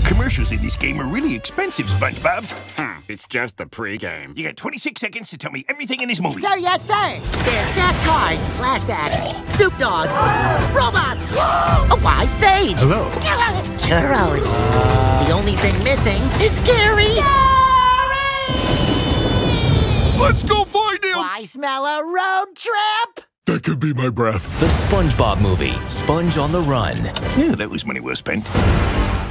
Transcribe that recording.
Commercials in this game are really expensive, SpongeBob. It's just the pre-game. You got 26 seconds to tell me everything in this movie. Sir, yes, sir. There's fast cars, flashbacks, Snoop Dogg, robots, a wise sage. Hello. Churros. The only thing missing is Gary. Let's go find him! I smell a road trip. That could be my breath. The SpongeBob movie, Sponge on the Run. Yeah, that was money well spent.